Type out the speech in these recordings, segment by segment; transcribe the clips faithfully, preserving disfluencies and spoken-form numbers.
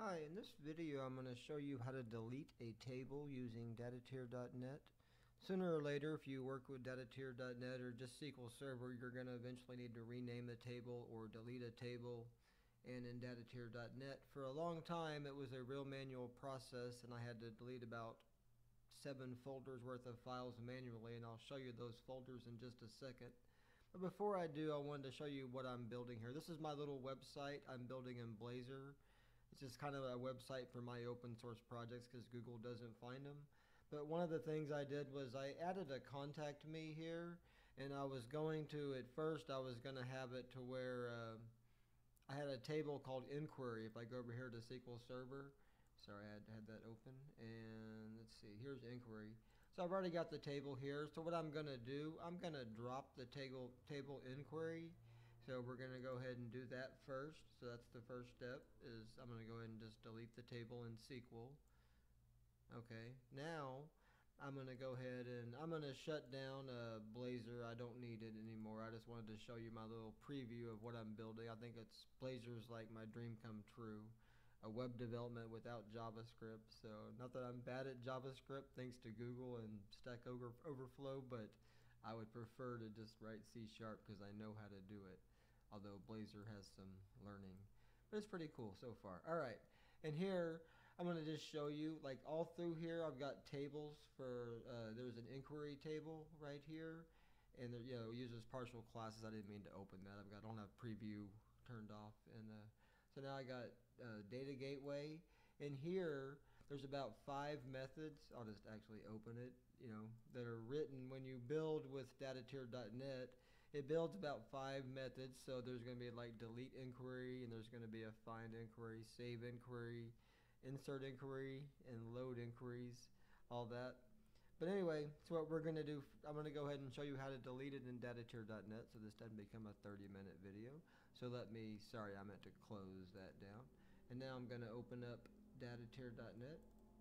Hi, in this video I'm going to show you how to delete a table using DataTier dot net. Sooner or later, if you work with DataTier dot net or just S Q L Server, you're going to eventually need to rename the table or delete a table. And in DataTier dot net, for a long time it was a real manual process, and I had to delete about seven folders worth of files manually, and I'll show you those folders in just a second. But before I do, I wanted to show you what I'm building here. This is my little website I'm building in Blazor. It's just kind of a website for my open source projects because Google doesn't find them. But one of the things I did was I added a contact me here, and I was going to, at first I was going to have it to where uh, I had a table called inquiry. If I go over here to S Q L Server, sorry I had, had that open, and let's see, here's inquiry. So I've already got the table here. So what I'm going to do, I'm going to drop the table, table inquiry. So we're going to go ahead and do that first. So that's the first step, is I'm going to go ahead and just delete the table in S Q L. Okay, now I'm going to go ahead and I'm going to shut down uh, Blazor. I don't need it anymore. I just wanted to show you my little preview of what I'm building. I think it's Blazor's like my dream come true. A web development without JavaScript. So not that I'm bad at JavaScript thanks to Google and Stack Over Overflow, but I would prefer to just write C sharp because I know how to do it. Although Blazor has some learning. But it's pretty cool so far. Alright, and here I'm going to just show you, like all through here I've got tables for, uh, there's an inquiry table right here. And there, you know, it uses partial classes. I didn't mean to open that. I've got, I don't have preview turned off. And uh, so now I got uh, data gateway. And here there's about five methods. I'll just actually open it, you know, that are written when you build with DataTier dot net. It builds about five methods, so there's going to be like delete inquiry, and there's going to be a find inquiry, save inquiry, insert inquiry, and load inquiries, all that. But anyway, so what we're going to do, I'm going to go ahead and show you how to delete it in DataTier dot net, so this doesn't become a thirty minute video. So let me, sorry, I meant to close that down. And now I'm going to open up DataTier dot net,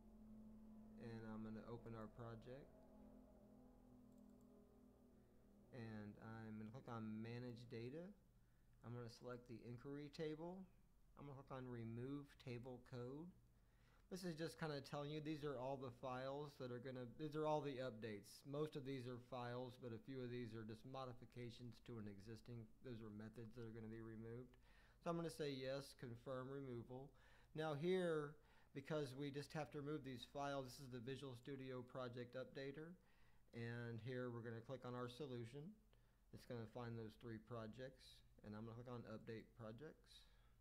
and I'm going to open our project. And I'm going to click on Manage Data. I'm going to select the inquiry table. I'm going to click on Remove Table Code. This is just kind of telling you these are all the files that are going to, these are all the updates. Most of these are files, but a few of these are just modifications to an existing, those are methods that are going to be removed. So I'm going to say yes, confirm removal. Now here, because we just have to remove these files, this is the Visual Studio Project Updater. And here we're going to click on our solution. It's going to find those three projects, and I'm going to click on Update Projects.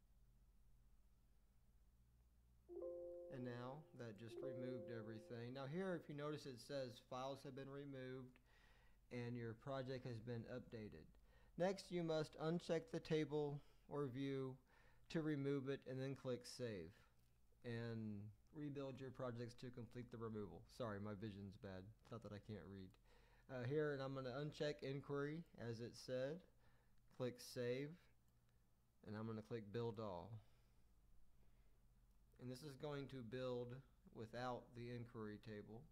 And now that just removed everything. Now here, if you notice, it says files have been removed and your project has been updated. Next, you must uncheck the table or view to remove it, and then click Save. And rebuild your projects to complete the removal. Sorry, my vision's bad. It's not that I can't read. Uh, here, and I'm going to uncheck inquiry as it said. Click Save, and I'm going to click Build All. And this is going to build without the inquiry table.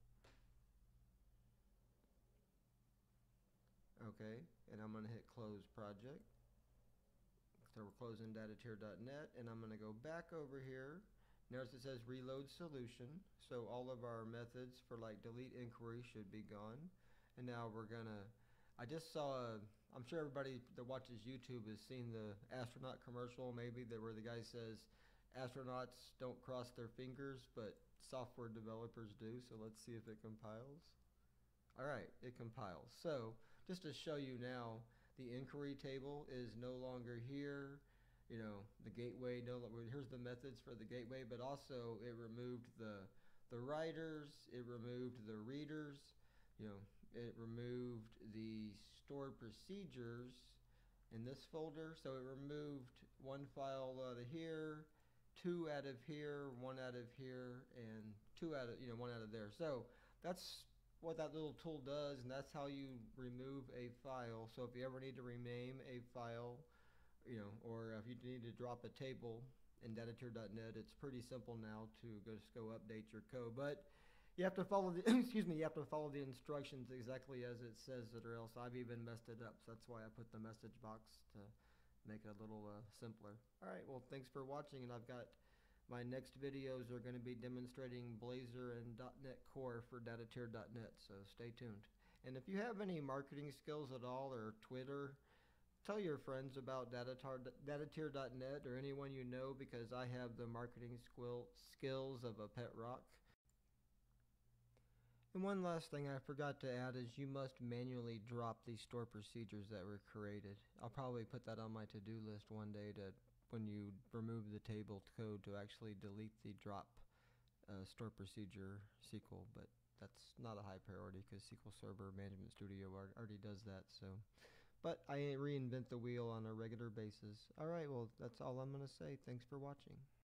Okay, and I'm going to hit Close Project. So we're closing DataTier dot net, and I'm going to go back over here. Notice it says reload solution, so all of our methods for like delete inquiry should be gone. And now we're gonna, I just saw, a, I'm sure everybody that watches YouTube has seen the astronaut commercial maybe, that where the guy says astronauts don't cross their fingers, but software developers do, so let's see if it compiles. Alright, it compiles. So just to show you now, the inquiry table is no longer here. You know, the gateway, no, here's the methods for the gateway, but also it removed the the writers, it removed the readers, you know, it removed the stored procedures in this folder. So it removed one file out of here, two out of here, one out of here, and two out of, you know, one out of there. So that's what that little tool does, and that's how you remove a file. So if you ever need to rename a file, you know, or if you need to drop a table in DataTier dot net, it's pretty simple now to go just go update your code. But you have to follow the excuse me, you have to follow the instructions exactly as it says it, or else I've even messed it up. So that's why I put the message box to make it a little uh, simpler. All right, well, thanks for watching, and I've got My next videos are going to be demonstrating Blazor and .NET Core for DataTier dot net, so stay tuned. And if you have any marketing skills at all, or Twitter, tell your friends about DataTier dot net or anyone you know, because I have the marketing skills of a pet rock. And one last thing I forgot to add is you must manually drop these store procedures that were created. I'll probably put that on my to-do list one day, to when you remove the table code, to actually delete the drop uh, store procedure S Q L, but that's not a high priority because S Q L Server Management Studio already does that. So, but I reinvent the wheel on a regular basis. All right, well, that's all I'm going to say. Thanks for watching.